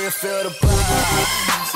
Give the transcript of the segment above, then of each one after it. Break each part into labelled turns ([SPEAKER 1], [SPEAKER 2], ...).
[SPEAKER 1] you feel the buzz.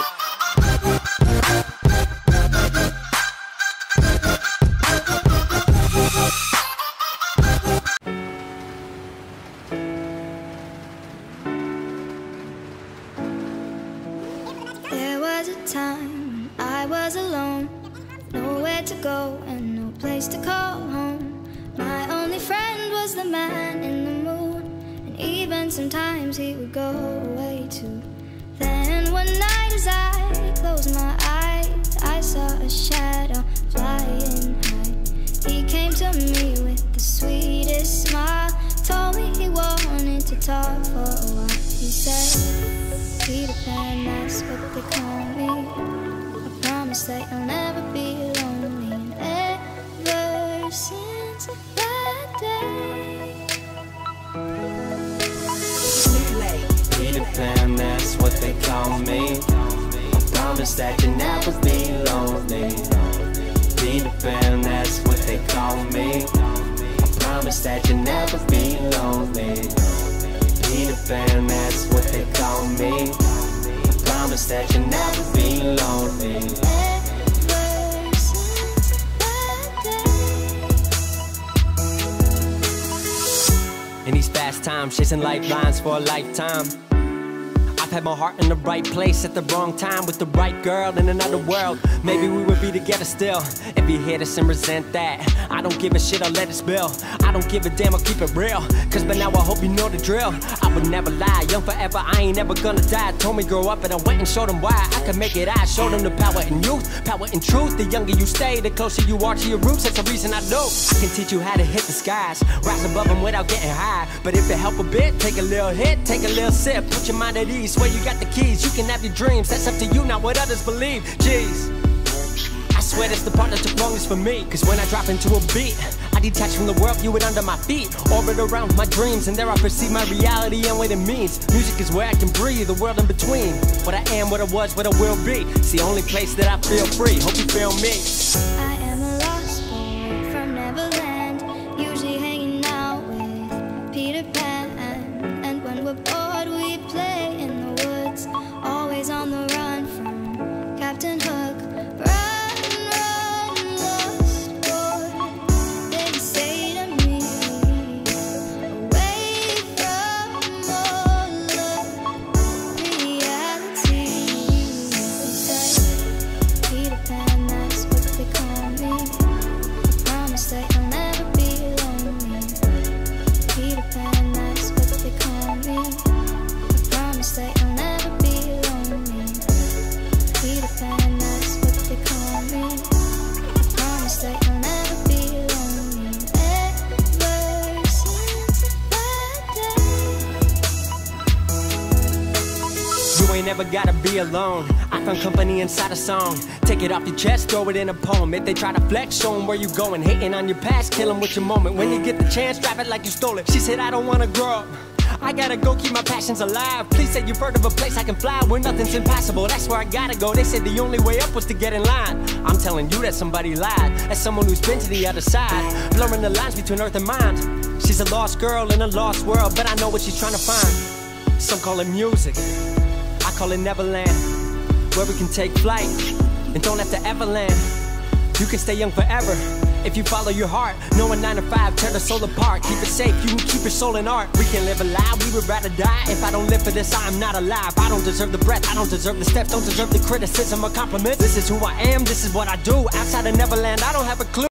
[SPEAKER 2] There was a time when I was alone, nowhere to go and no place to call home. My only friend was the man in the moon, and even sometimes he would go away too. Then one night as I closed my eyes, I saw a shadow flying high. He came to me with the sweetest smile, told me he wanted to talk for a while. He said, Peter Pan, that's what they call me. I promise that you'll never be lonely. And ever since that day,
[SPEAKER 3] Peter Pan, that's what they call me. I promise that you'll never be lonely. Peter Pan, that's what they call me. I promise that you'll never be lonely. Peter Pan, that's what they call me. I promise that you'll never be lonely.
[SPEAKER 2] ever since that day.
[SPEAKER 3] In these fast times, chasing lifelines for a lifetime, I've had my heart in the right place at the wrong time with the right girl in another world. Maybe we would be together still if you hate us and resent that. I don't give a shit, I'll let it spill. I don't give a damn, I'll keep it real. Cause by now I hope you know the drill. I would never lie, young forever, I ain't never gonna die. Told me grow up and I went and showed them why I could make it. I showed them the power in youth, power in truth. The younger you stay, the closer you are to your roots. That's the reason I know I can teach you how to hit the skies, rise above them without getting high. But if it help a bit, take a little hit, take a little sip, put your mind at ease. Swear you got the keys, you can have your dreams. That's up to you, not what others believe. Jeez, I swear that's the part that took longest for me. Cause when I drop into a beat, I detach from the world, view it under my feet. Orbit around my dreams, and there I perceive my reality and what it means. Music is where I can breathe, the world in between. What I am, what I was, what I will be. It's the only place that I feel free. Hope you feel me.
[SPEAKER 2] I am a lost boy from Neverland, usually hanging out with Peter Pan. And when we're bored, we play in the woods, always on the run from Captain Hook. Run, run, lost boy, they say to me, away from all of reality. They say, Peter Pan, that's what they call me. I promise that you'll never be lonely. Peter Pan, that's what they call me. I promise that you'll never be lonely. Peter Pan, that's what they call me. I promise that you'll never be lonely. Ever since that day.
[SPEAKER 3] You ain't never gotta be alone. I found company inside a song. Take it off your chest, throw it in a poem. If they try to flex, show them where you going. Hating on your past, kill them with your moment. When you get the chance, drop it like you stole it. She said, I don't wanna grow up, I gotta go keep my passions alive. Please say you've heard of a place I can fly where nothing's impossible. That's where I gotta go. They said the only way up was to get in line. I'm telling you that somebody lied. As someone who's been to the other side, blurring the lines between earth and mind. She's a lost girl in a lost world, but I know what she's trying to find. Some call it music, I call it Neverland, where we can take flight and don't have to ever land. You can stay young forever if you follow your heart. No 9 to 5, tear the soul apart. Keep it safe, you can keep your soul in art. We can live a lie, we would rather die. If I don't live for this, I'm not alive. I don't deserve the breath, I don't deserve the steps, don't deserve the criticism or compliments. This is who I am, this is what I do. Outside of Neverland, I don't have a clue.